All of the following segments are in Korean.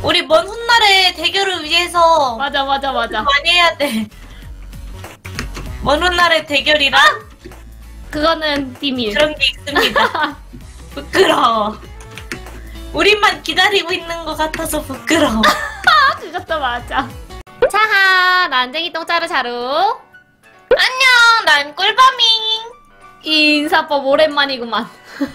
우리 먼 훗날의 대결을 위해서 맞아. 많이 해야 돼. 먼 훗날의 대결이라 그거는 비밀. 그런 게 있습니다. 부끄러워. 우리만 기다리고 있는 것 같아서 부끄러워. 그것도 맞아. 차하, 난쟁이 똥자루 자루. 안녕, 난 꿀밤이. 인사법 오랜만이구만.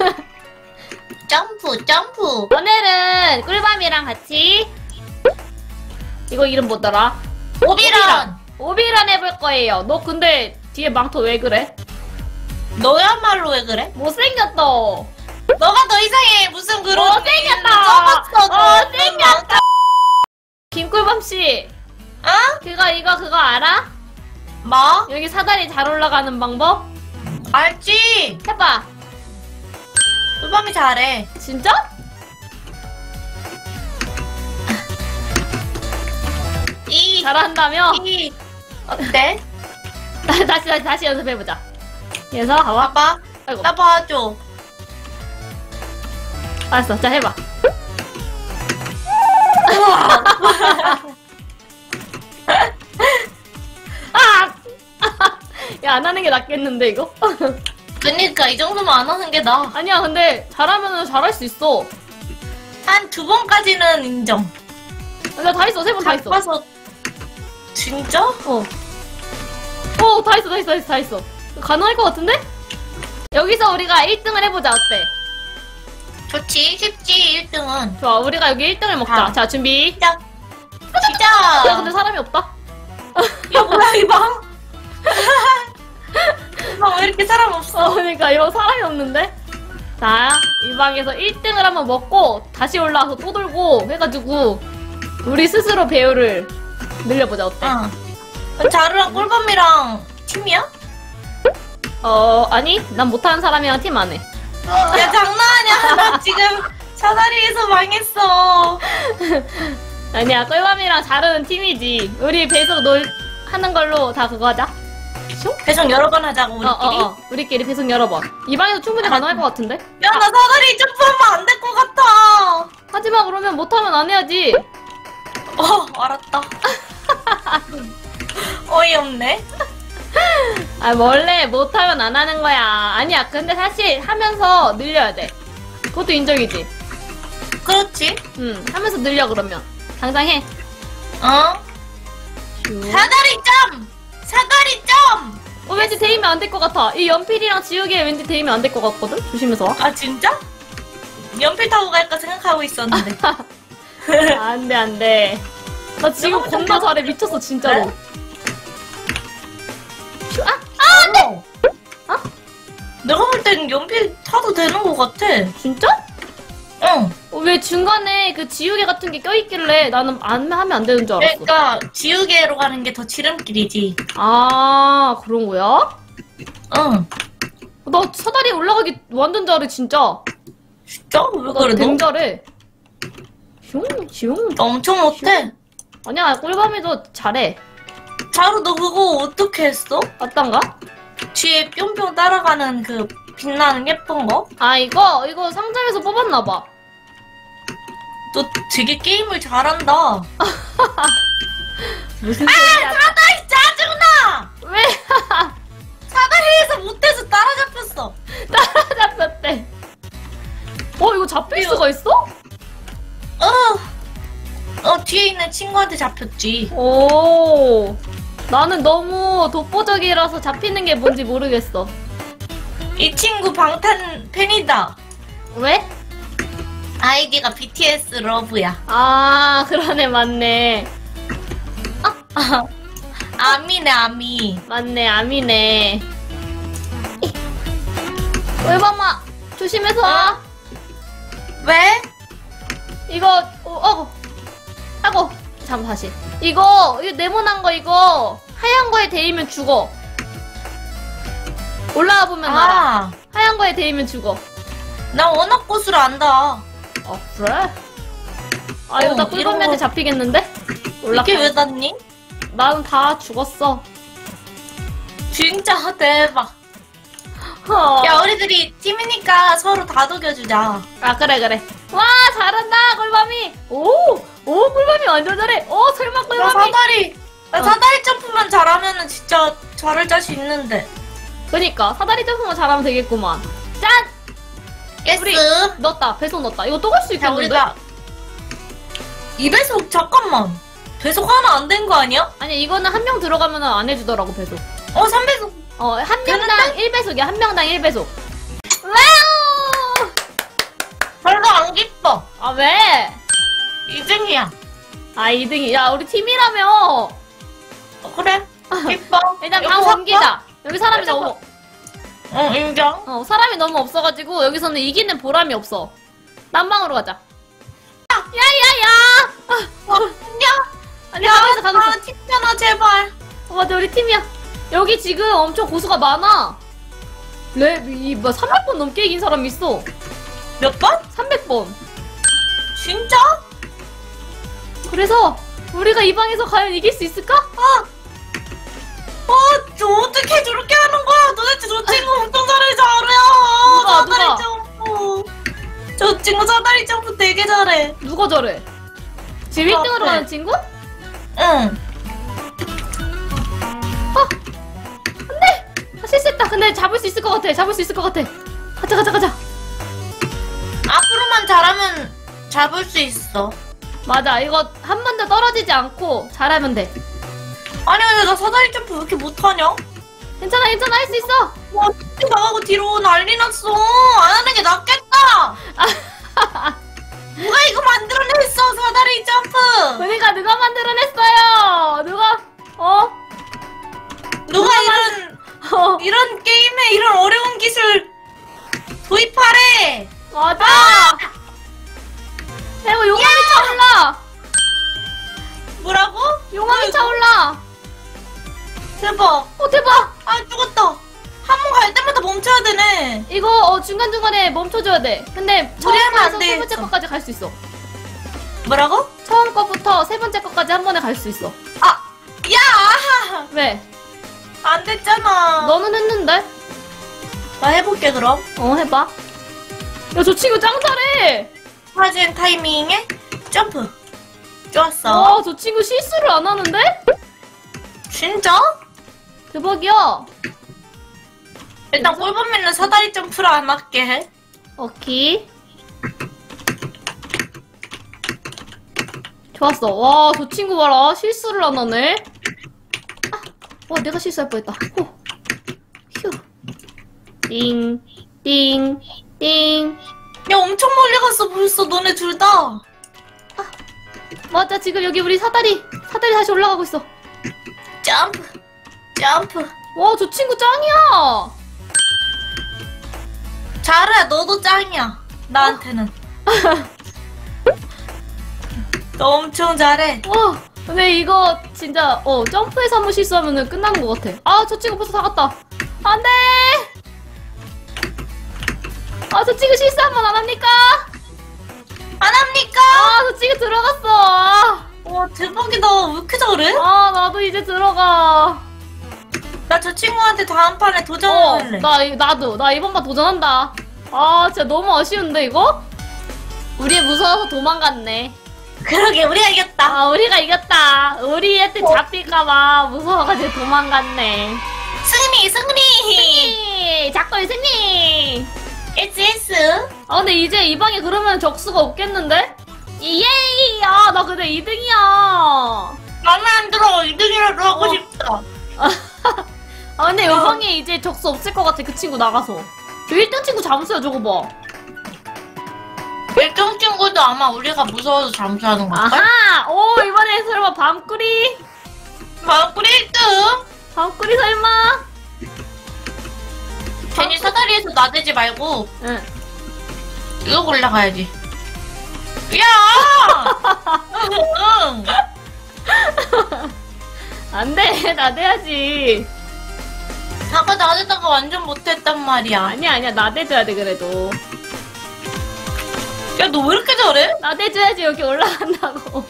점프. 오늘은 꿀밤이랑 같이 이거 이름 뭐더라? 오비런 해볼 거예요. 너 근데 뒤에 망토 왜 그래? 너야말로 왜 그래? 못생겼다. 너가 더 이상해. 무슨 그런 못생겼다. 썩었어. 못생겼다. 김꿀밤씨. 어? 그거 알아? 뭐? 여기 사다리 잘 올라가는 방법? 알지? 해봐. 꿀밤이 잘해. 진짜? 잘한다며? 어때? 다시 연습해보자. 그래서 가봐. 봐봐. 아이고. 나 봐줘. 알았어. 자, 해봐. 아! 야, 안 하는 게 낫겠는데, 이거? 그니까 이 정도면 안 하는 게 나아. 아니야, 근데 잘하면 잘할 수 있어. 한 2번까지는 인정. 나 다 했어. 3번 다 했어. 봐서 진짜? 다 했어. 가능할 것 같은데? 여기서 우리가 1등을 해보자. 어때? 좋지. 쉽지 1등은. 좋아, 우리가 여기 1등을 먹자. 자, 준비. 시작. 야, 근데 사람이 없다. 야, 뭐야 이 방? 이 방 왜 이렇게 사람 없어? 그러니까 이거 사람이 없는데? 자, 이 방에서 1등을 한번 먹고 다시 올라와서 또 돌고 해가지고 우리 스스로 배우를 늘려보자. 어때? 응. 자루랑 꿀밤이랑 팀이야? 아니, 난 못하는 사람이랑 팀 안 해. 야, 장난하냐? 나 지금 사다리에서 망했어. 아니야, 꿀밤이랑 자르는 팀이지. 우리 배속 하는 걸로 다 그거 하자. 배송 여러 번 하자고 우리끼리? 우리끼리 배속 여러 번. 이 방에서 충분히 가능할 것 같은데? 야, 나 사다리 점프하면 안 될 것 같아. 하지마. 그러면 못하면 안 해야지. 알았다. 어이없네. 원래 못하면 안 하는 거야. 아니야, 근데 사실 하면서 늘려야 돼. 그것도 인정이지? 그렇지. 하면서 늘려. 그러면 당장 해. 사다리 점! 왠지 데이면 안 될 것 같아. 이 연필이랑 지우개에 왠지 데이면 안 될 것 같거든? 조심해서 와. 아, 진짜? 연필 타고 갈까 생각하고 있었는데. 안 돼. 나 지금 겁나 잘해. 미쳤어, 진짜로. 네? 네! 내가 볼 땐 연필 타도 되는 것 같아. 진짜? 응. 왜 중간에 그 지우개 같은 게 껴있길래 나는 안 하면 안 되는 줄 알았어. 그러니까 지우개로 가는 게 더 지름길이지. 아, 그런 거야? 응. 나 사다리 올라가기 완전 잘해, 진짜. 진짜? 왜 그래, 너 너? 잘해. 슝. 나 엄청 못해. 아니야, 꿀밤이도 잘해. 자루, 너 그거 어떻게 했어? 어떤가? 뒤에 뿅뿅 따라가는 그 빛나는 예쁜 거? 아, 이거 상점에서 뽑았나봐. 너 되게 게임을 잘한다. 무슨 소리야? 사다리 짜증나! 왜? 사다리에서 못해서 따라잡혔어. 따라잡혔대. 이거 잡힐 수가 있어? 뒤에 있는 친구한테 잡혔지. 오. 나는 너무 독보적이라서 잡히는 게 뭔지 모르겠어. 이 친구 방탄 팬이다. 왜? 아이디가 BTS 러브야. 아, 그러네, 맞네. 아미네, 아미. 맞네, 아미네. 꿀밤아, 조심해서 와. 왜? 이거, 하고. 잠깐, 다시. 이거 네모난 거, 이거. 하얀 거에 데이면 죽어. 올라와 보면 알아. 하얀 거에 데이면 죽어. 나 워낙 고수를 안다. 그래? 이거 나 꿀밤이한테 잡히겠는데? 이게 왜 닿니? 나는 다 죽었어. 진짜 대박. 야, 우리들이 팀이니까 서로 다독여주자. 그래. 와, 잘한다, 꿀밤이. 오, 완전 잘해. 설마 나 꿀밤이. 사다리 점프만 잘하면은 진짜 잘할 자신 있는데. 그니까 사다리 점프만 잘하면 되겠구만. 짠! 우리 예스. 넣었다. 배속 넣었다. 이거 또 갈 수 자, 있겠는데? 우리가 2배속 잠깐만. 배속 하나 안 된 거 아니야? 아니 이거는 한 명 들어가면 안 해주더라고 배속. 3배속. 한 명당 1배속이야. 한 명당 1배속. 와우! 별로 안 기뻐. 아 왜? 2등이야. 아 2등이. 야 우리 팀이라며. 그래. 기뻐. 일단 여기 방 섞어? 옮기자. 여기 사람이 여기 너무 인정. 사람이 너무 없어가지고 여기서는 이기는 보람이 없어. 딴 방으로 가자. 야야야! 아니 가고 있어. 팀잖아, 제발. 맞아 우리 팀이야. 여기 지금 엄청 고수가 많아. 뭐 300번 넘게 이긴 사람이 있어. 몇 번? 300번. 진짜? 그래서 우리가 이 방에서 과연 이길 수 있을까? 저 어떻게 저렇게 하는 거야? 도대체 저 친구 엄청 잘해, 누가? 사다리 점프. 저 친구 사다리 점프 되게 잘해. 누가 저래? 지금 1등으로 가는 친구? 응. 안돼! 실수했다. 근데 잡을 수 있을 것 같아. 가자. 앞으로만 잘하면 잡을 수 있어. 맞아. 이거 한 번도 떨어지지 않고 잘하면 돼. 아니, 근데 나 사다리 점프 왜 이렇게 못하냐? 괜찮아. 할 수 있어. 와, 나가고 뒤로 난리 났어. 안 하는 게 낫겠다. 누가 이거 만들어냈어, 사다리 점프. 그러니까 누가 만들어냈어요? 누가 이런 게임에 이런 어려운 기술 도입하래. 맞아. 그리고 용암이 차올라. 뭐라고? 용암이 차올라. 대박. 대박. 아, 죽었다. 한 번 갈 때마다 멈춰야 되네. 이거 중간중간에 멈춰줘야 돼. 근데 처음 우리 하면 안 거에서 세 번째 되겠어. 거까지 갈 수 있어. 뭐라고? 처음 거부터 세 번째 거까지 한 번에 갈 수 있어. 야! 왜? 안 됐잖아. 너는 했는데? 나 해볼게, 그럼. 해봐. 야, 저 친구 짱 잘해. 사진 타이밍에 점프. 좋았어. 저 친구 실수를 안 하는데? 진짜? 대박이야. 일단 꼴보면은 사다리 점프를 안 할게 해. 오케이. 좋았어. 와, 저 친구 봐라. 실수를 안 하네. 내가 실수할 뻔했다. 휴. 띵, 띵, 띵. 야, 엄청 멀리 갔어, 벌써, 너네 둘 다. 맞아, 지금 여기 우리 사다리 다시 올라가고 있어. 점프. 와, 저 친구 짱이야. 잘해, 너도 짱이야. 나한테는. 너 엄청 잘해. 와, 근데 이거 진짜 점프해서 한번 실수하면은 끝나는 것 같아. 저 친구 벌써 다 갔다. 안 돼! 저 친구 실수 한 번 안 합니까? 안 합니까? 저 친구 들어갔어. 와, 대박이다. 왜 이렇게 잘해? 나도 이제 들어가. 나 저 친구한테 다음 판에 도전할래. 나 이번 판 도전한다. 진짜 너무 아쉬운데, 이거? 우리 무서워서 도망갔네. 그러게, 우리가 이겼다. 우리가 이겼다. 우리한테 잡힐까봐 무서워가지고 도망갔네. 승리! 작별 승리! 예스. 근데 이제 이 방에 그러면 적수가 없겠는데? 예이! 나 근데 2등이야. 마음에 안 들어. 2등이라도 하고 싶다. 근데 이 방에 이제 적수 없을 것 같아. 그 친구 나가서. 저 1등 친구 잠수야, 저거 봐. 1등 친구도 아마 우리가 무서워서 잠수하는 걸걸? 이번에 설마 밤꾸리? 마구리 1등. 밤꾸리 설마? 괜히 사다리에서 나대지 말고 응. 이거 올라가야지. 야! 응. 안 돼, 나대야지. 아까 나대다가 완전 못했단 말이야. 아니야, 나대줘야 돼, 그래도. 야, 너 왜 이렇게 잘해? 나대줘야지, 여기 올라간다고.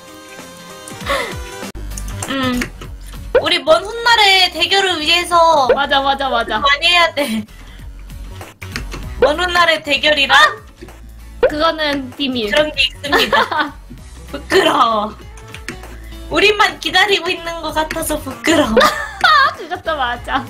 우리 먼 훗날의 대결을 위해서 맞아. 많이 해야 돼. 먼 훗날의 대결이란 그거는 비밀. 그런 게 있습니다. 부끄러워. 우리만 기다리고 있는 것 같아서 부끄러워. 그것도 맞아.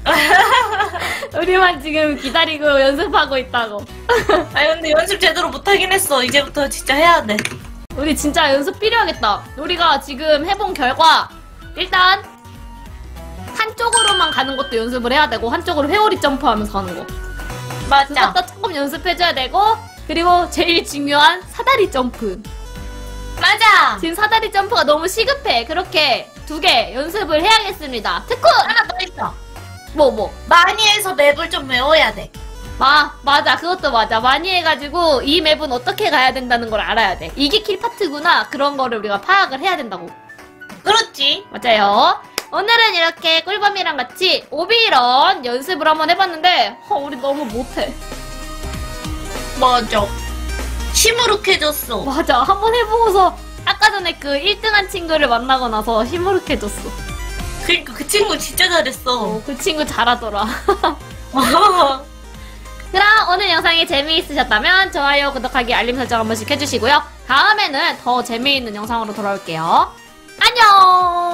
우리만 지금 기다리고 연습하고 있다고. 아니 근데 연습 제대로 못하긴 했어. 이제부터 진짜 해야 돼. 우리 진짜 연습 필요하겠다. 우리가 지금 해본 결과 일단 한쪽으로만 가는 것도 연습을 해야 되고 한쪽으로 회오리 점프하면서 가는 거. 맞아. 그것도 조금 연습해줘야 되고 그리고 제일 중요한 사다리 점프. 맞아. 지금 사다리 점프가 너무 시급해. 그렇게 2개 연습을 해야겠습니다. 특훈! 하나 더 있어. 뭐? 많이 해서 맵을 좀 외워야 돼. 맞아. 그것도 맞아. 많이 해가지고 이 맵은 어떻게 가야 된다는 걸 알아야 돼. 이게 킬 파트구나. 그런 거를 우리가 파악을 해야 된다고. 그렇지. 맞아요. 오늘은 이렇게 꿀밤이랑 같이 오비런 연습을 한번 해봤는데 우리 너무 못해. 맞아. 시무룩해졌어. 맞아. 한번 해보고서 아까 전에 그 1등한 친구를 만나고 나서 시무룩해졌어. 그니까 그 친구 진짜 잘했어. 그 친구 잘하더라. 그럼 오늘 영상이 재미있으셨다면 좋아요, 구독하기, 알림 설정 한 번씩 해주시고요. 다음에는 더 재미있는 영상으로 돌아올게요. 안녕!